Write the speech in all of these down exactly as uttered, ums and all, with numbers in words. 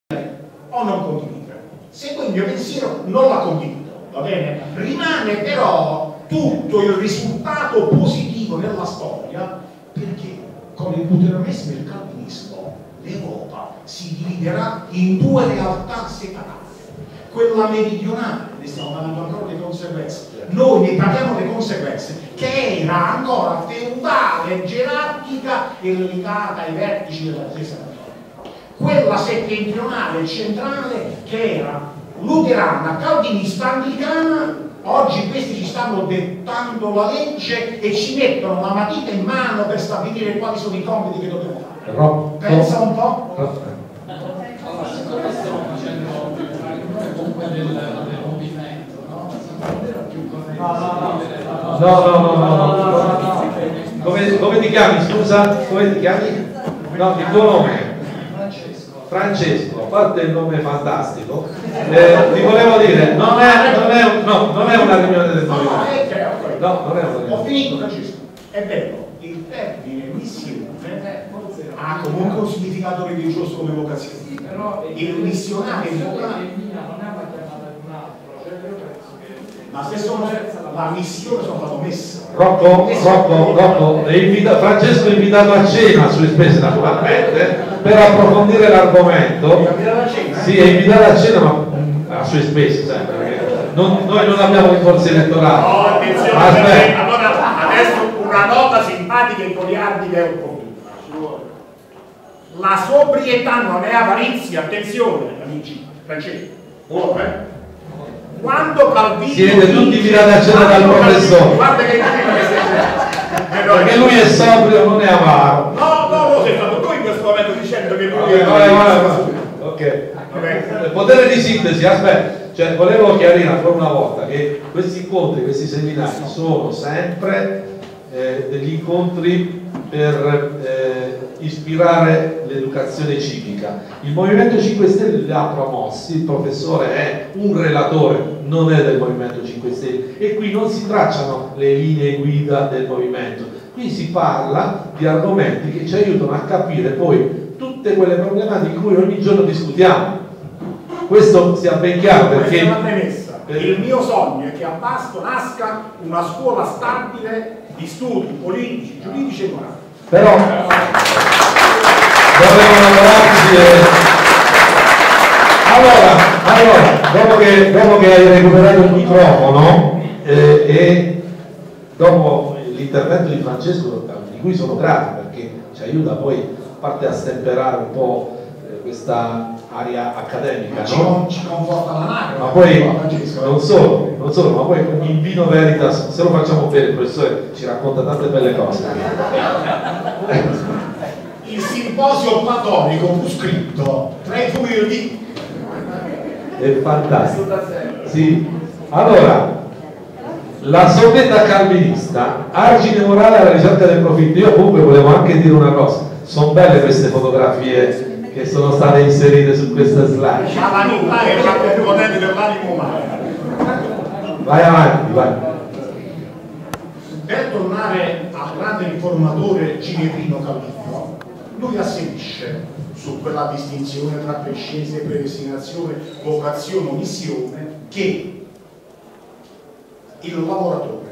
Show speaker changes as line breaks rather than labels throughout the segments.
o non condividere. Se poi il mio pensiero non la condivido, va bene? Rimane però tutto il risultato positivo nella storia, perché con il luteronesimo e il calvinismo l'Europa si dividerà in due realtà separate. Quella meridionale, ne stiamo parlando ancora delle conseguenze, noi ne paghiamo le conseguenze, che era ancora feudale, gerarchica e legata ai vertici della Chiesa Cattolica. Quella settentrionale e centrale, che era luterana, calvinista, anglicana. Oggi questi ci stanno dettando la legge e ci mettono la matita in mano per stabilire quali sono i compiti che dobbiamo fare.
Però,
Pensa un po'.
Allora, siccome stiamo facendo comunque del, del movimento, no?
no, no, no, no, no, no. Come, come ti chiami, scusa? Come ti chiami? No, il tuo nome? Francesco, a parte il nome fantastico, eh, ti volevo dire, non è, non è, un, no, non è una riunione del movimento. No, non è una riunione.
Ho finito, Francesco. È vero, il termine missione ha comunque un significato religioso come vocazione. Il missionario vocale. Ma se sono la missione sono stato messo.
Rocco, Rocco, Rocco, è invita, Francesco è invitato a cena a sue spese naturalmente per approfondire l'argomento. Sì, è invitato a cena ma a sue spese sempre, perché non, noi non abbiamo rinforzi elettorali.
No, attenzione, perché, allora adesso una nota simpatica e goliardica è opportuna. La sobrietà non è avarizia, attenzione amici, Francesco. Oh, eh? Quando Calvino
siete tutti invitati a cena dal professore,
guarda che eh,
perché lui è sobrio, non è avaro.
no, no, no, sei stato tu in questo momento dicendo che lui
okay,
è
vai, vai, vai. Ok, potere di sintesi, aspetta, cioè volevo chiarire ancora una volta che questi incontri, questi seminari sono sempre eh, degli incontri per eh, ispirare l'educazione civica. Il Movimento cinque Stelle li ha promossi, il professore è un relatore, non è del Movimento cinque Stelle, e qui non si tracciano le linee guida del movimento, qui si parla di argomenti che ci aiutano a capire poi tutte quelle problematiche di cui ogni giorno discutiamo. Questo sia ben chiaro, perché
questa è una premessa. Il mio sogno è che a Vasto nasca una scuola stabile di studi politici, giuridici e morali.
però dovevo lavorarci e... allora, allora dopo, che, dopo che hai recuperato il microfono eh, e dopo l'intervento di Francesco, di cui sono grato perché ci aiuta poi a parte a stemperare un po' eh, questa aria accademica,
ci,
no?
ci conforta la nave,
Ma poi non solo, non solo, ma poi in vino veritas, se lo facciamo bene, il professore ci racconta tante belle cose.
Il simposio platonico fu scritto tra i fumi del vino.
È fantastico. Sì. Allora, la sobrietà calvinista, argine morale alla ricerca del profitto. Io comunque volevo anche dire una cosa, sono belle queste fotografie che sono state inserite su questa slide.
La vanità è la componente dell'animo umano.
Vai avanti, vai.
Per tornare al grande riformatore Ginevrino Calvino, lui asserisce su quella distinzione tra prescienza e predestinazione, vocazione o missione, che il lavoratore,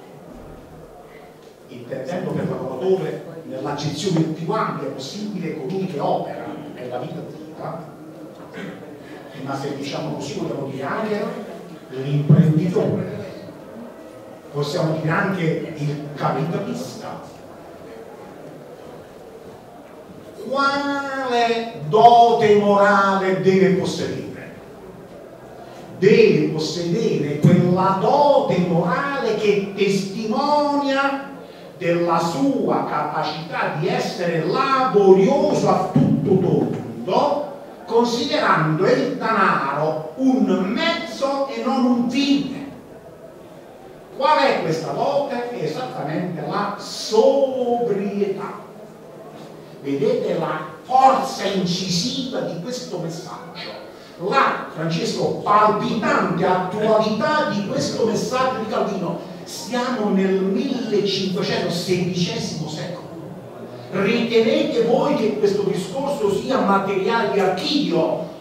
intendendo per lavoratore nell'accezione più ampia possibile colui che opera nella vita attiva, ma se diciamo così vogliamo dire anche l'imprenditore, possiamo dire anche il capitalista. Quale dote morale deve possedere? Deve possedere quella dote morale che testimonia della sua capacità di essere laborioso a tutto tondo, considerando il denaro un mezzo e non un fine. Qual è questa dote? È esattamente la sobrietà. Vedete la forza incisiva di questo messaggio, la, Francesco, palpitante attualità di questo messaggio di Calvino. Siamo nel millecinquecentosedici secolo. Ritenete voi che questo discorso sia materiale di archivio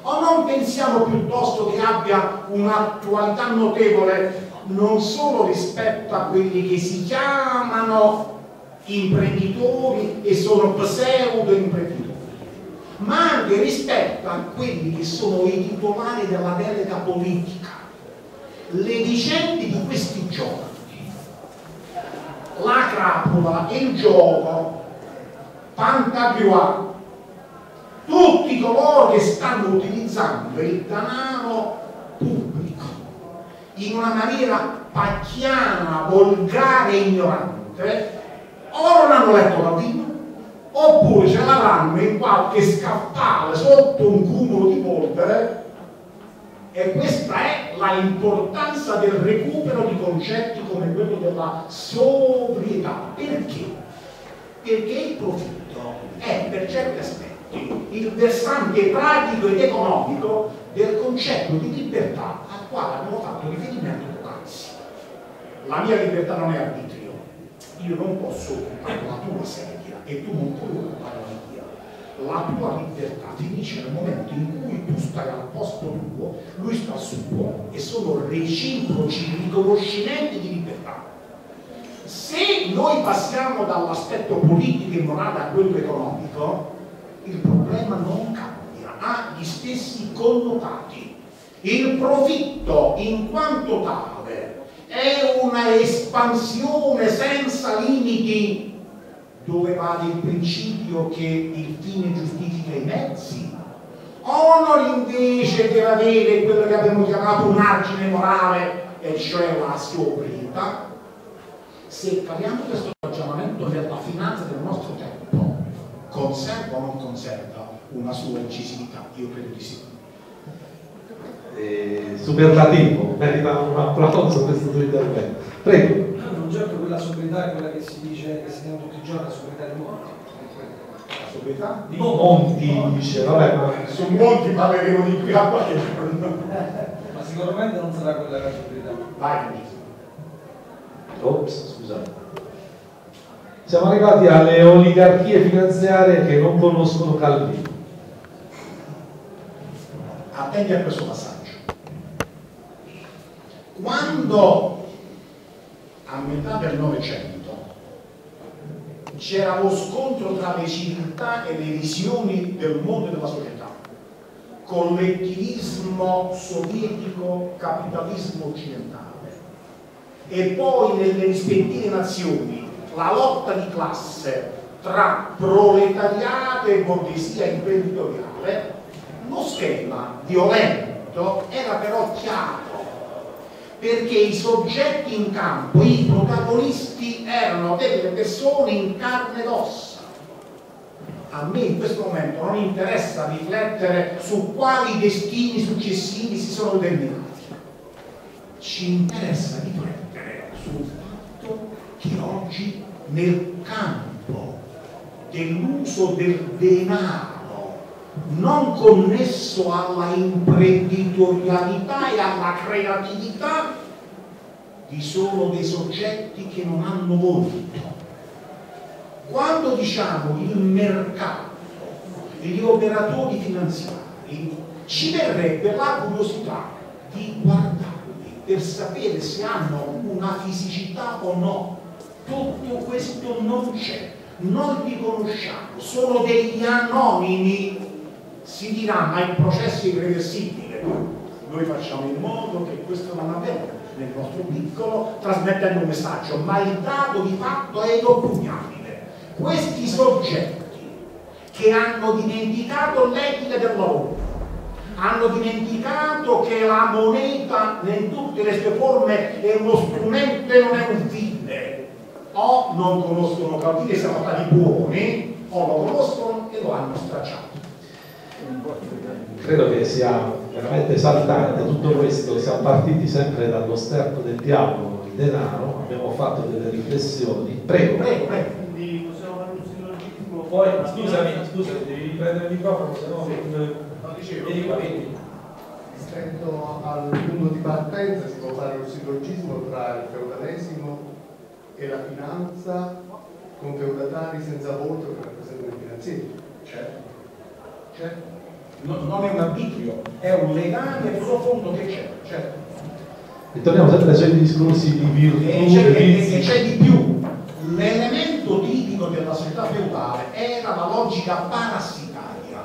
O non pensiamo piuttosto che abbia un'attualità notevole non solo rispetto a quelli che si chiamano imprenditori e sono pseudo imprenditori, ma anche rispetto a quelli che sono i titolari della delega politica. Le vicende di questi giorni, la crapola, il gioco, Pantagruà, tutti coloro che stanno utilizzando il denaro pubblico in una maniera pacchiana, volgare e ignorante, o non hanno letto Calvino, oppure ce l'avranno in qualche scaffale sotto un cumulo di polvere, e questa è la importanza del recupero di concetti come quello della sobrietà. Perché? Perché il profitto è per certi aspetti il versante pratico ed economico del concetto di libertà al quale abbiamo fatto riferimento poc'anzi. La mia libertà non è arbitrio, io non posso occupare la tua sedia e tu non puoi occupare la mia. La tua libertà finisce nel momento in cui tu stai al posto tuo, lui sta al suo, e sono reciproci riconoscimenti di libertà. Se noi passiamo dall'aspetto politico e morale a quello economico, il problema non cambia, ha gli stessi connotati. Il profitto in quanto tale è una espansione senza limiti, dove vale il principio che il fine giustifica i mezzi, o non invece deve avere quello che abbiamo chiamato un argine morale, e cioè la sobrietà. Se caviamo questo ragionamento nella finanza del nostro tempo, conserva o non conserva una sua incisività? Io credo di sì.
Eh, superlativo, merita un applauso questo tuo intervento. Prego.
Non certo quella sobrietà è quella che si dice, che si tiene tutti i giorni, la sobrietà di Monti.
La sobrietà?
Di Monti, dice, vabbè, ma...
Su Monti parleremo di qui a qualche giorno.
Ma sicuramente non sarà quella la sobrietà.
Vai.
Ops, scusate. Siamo arrivati alle oligarchie finanziarie che non conoscono Calvino.
Attendi a questo passaggio. Quando a metà del Novecento c'era lo scontro tra le civiltà e le visioni del mondo e della società, collettivismo sovietico, capitalismo occidentale, e poi nelle rispettive nazioni la lotta di classe tra proletariato e borghesia imprenditoriale, lo schema violento era però chiaro, perché i soggetti in campo, i protagonisti, erano delle persone in carne ed ossa. A me in questo momento non interessa riflettere su quali destini successivi si sono determinati, ci interessa riflettere sul fatto che oggi nel campo dell'uso del denaro non connesso alla imprenditorialità e alla creatività vi sono dei soggetti che non hanno volto. Quando diciamo il mercato, gli operatori finanziari, ci verrebbe la curiosità di guardarli per sapere se hanno una fisicità o no. Tutto questo non c'è, non li conosciamo, sono degli anonimi. Si dirà, ma il processo è irreversibile. Noi facciamo in modo che questo non avvenga nel nostro piccolo, trasmettendo un messaggio, ma il dato di fatto è inoppugnabile. Questi soggetti che hanno dimenticato l'etica del lavoro, hanno dimenticato che la moneta in tutte le sue forme è uno strumento e non è un fine, o non conoscono Calvino e siamo stati buoni, o lo conoscono e lo hanno stracciato.
Credo che sia veramente esaltante tutto questo. Siamo partiti sempre dallo sterco del diavolo, il denaro, abbiamo fatto delle riflessioni. Prego, prego, prego.
Quindi possiamo fare un sillogismo.
Poi, scusami, scusami, devi riprendere il microfono, se no non...
No, dicevo,
vieni qua, vieni.
rispetto al punto di partenza si può fare un sillogismo tra il feudalesimo e la finanza con feudatari senza volto che rappresentano i finanzieri. Certo. Certo.
non, non è un arbitrio, è un legame profondo che c'è, certo.
E torniamo sempre ai soliti discorsi di virtù
E c'è,
e
e-
vizi.
e c'è di più. L'elemento tipico della società feudale era la logica parassitaria.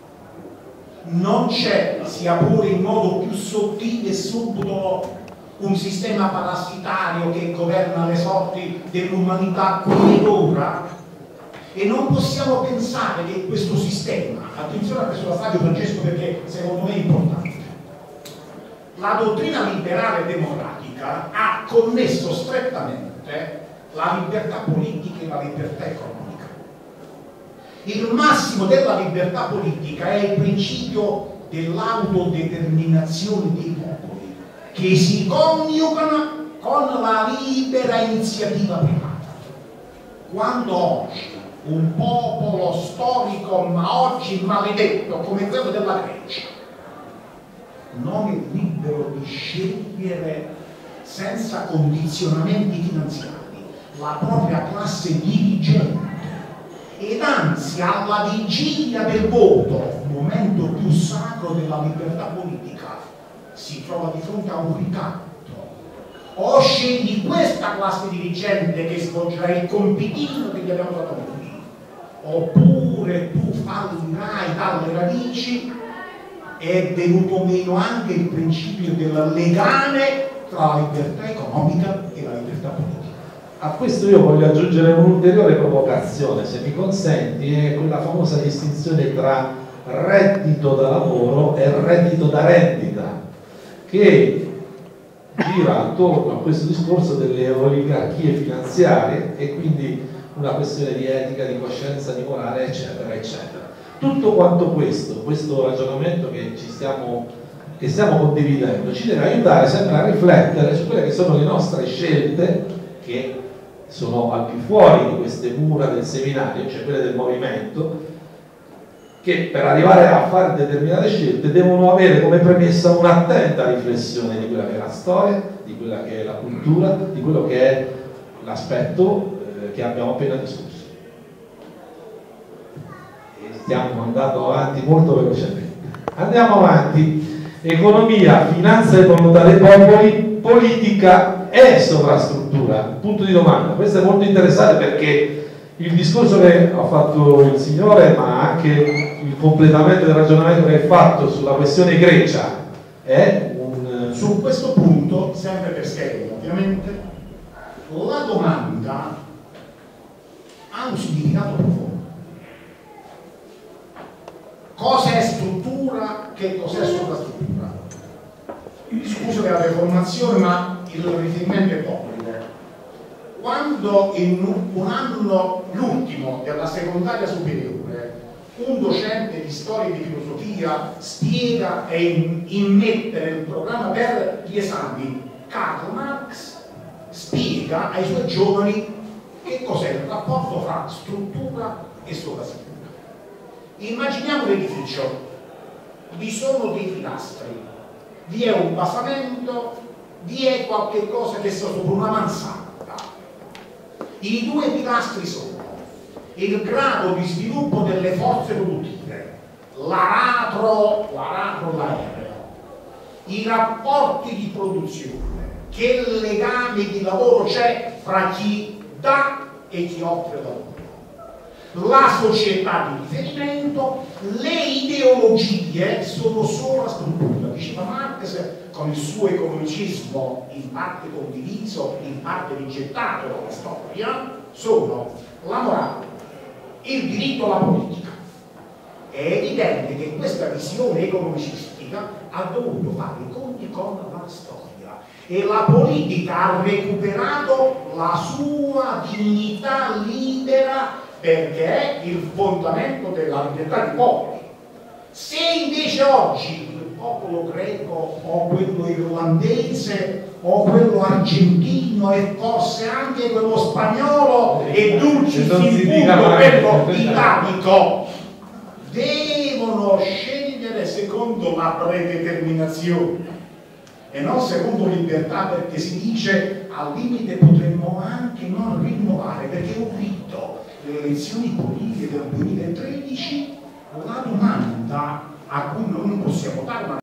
Non c'è, sia pure in modo più sottile e subdolo, un sistema parassitario che governa le sorti dell'umanità qui ed ora, e non possiamo pensare che questo sistema, attenzione a questo passaggio Francesco perché secondo me è importante, la dottrina liberale democratica ha connesso strettamente la libertà politica e la libertà economica. Il massimo della libertà politica è il principio dell'autodeterminazione dei popoli, che si coniugano con la libera iniziativa privata. Quando oggi un popolo storico, ma oggi maledetto come quello della Grecia, non è libero di scegliere senza condizionamenti finanziari la propria classe dirigente, ed anzi alla vigilia del voto, momento più sacro della libertà politica, si trova di fronte a un ricatto: o scegli questa classe dirigente che svolgerà il compitino che gli abbiamo dato noi, oppure tu fallirai dalle radici. È venuto meno anche il principio del legame tra la libertà economica e la libertà politica.
A questo io voglio aggiungere un'ulteriore provocazione, se mi consenti, è quella famosa distinzione tra reddito da lavoro e reddito da rendita, che gira attorno a questo discorso delle oligarchie finanziarie e quindi una questione di etica, di coscienza, di morale, eccetera, eccetera. Tutto quanto questo, questo ragionamento che ci stiamo, che stiamo condividendo, ci deve aiutare sempre a riflettere su quelle che sono le nostre scelte, che sono al più fuori di queste mura del seminario, cioè quelle del movimento, che per arrivare a fare determinate scelte devono avere come premessa un'attenta riflessione di quella che è la storia, di quella che è la cultura, di quello che è l'aspetto eh, che abbiamo appena discusso. Stiamo andando avanti molto velocemente. Andiamo avanti. Economia, finanza e volontà dei popoli, politica e sovrastruttura. Punto di domanda. Questo è molto interessante perché il discorso che ha fatto il signore, ma anche il completamento del ragionamento che hai fatto sulla questione Grecia è un...
Su questo punto, sempre per schema ovviamente, la domanda ha un significato profondo. Cosa è struttura? Che cos'è sovrastruttura? Scusa per la deformazione, ma il riferimento è obbligo. Quando in un anno, l'ultimo della secondaria superiore, un docente di storia e di filosofia spiega e immette nel programma per gli esami Karl Marx, spiega ai suoi giovani che cos'è il rapporto fra struttura e sovrastruttura. Immaginiamo l'edificio, vi sono dei pilastri, vi è un basamento, vi è qualche cosa che sta sopra una mansarda. I due pilastri sono il grado di sviluppo delle forze produttive, l'aratro, l'aratro, l'aereo, i rapporti di produzione, che legame di lavoro c'è fra chi dà e chi offre lavoro, la società di riferimento, le ideologie sono sovrastruttura. Diceva Marx, con il suo economicismo in parte condiviso, in parte rigettato dalla storia, sono la morale, il diritto alla politica. È evidente che questa visione economicistica ha dovuto fare i conti con la storia e la politica ha recuperato la sua dignità libera, perché è il fondamento della libertà dei popoli. Se invece oggi il popolo greco o quello irlandese o quello argentino e forse anche quello spagnolo e dulcis in punto quello italico devono scegliere secondo la predeterminazione e non secondo libertà, perché si dice al limite potremmo anche non rinnovare, perché ho vinto le elezioni politiche del duemilatredici, la domanda a cui non possiamo dare una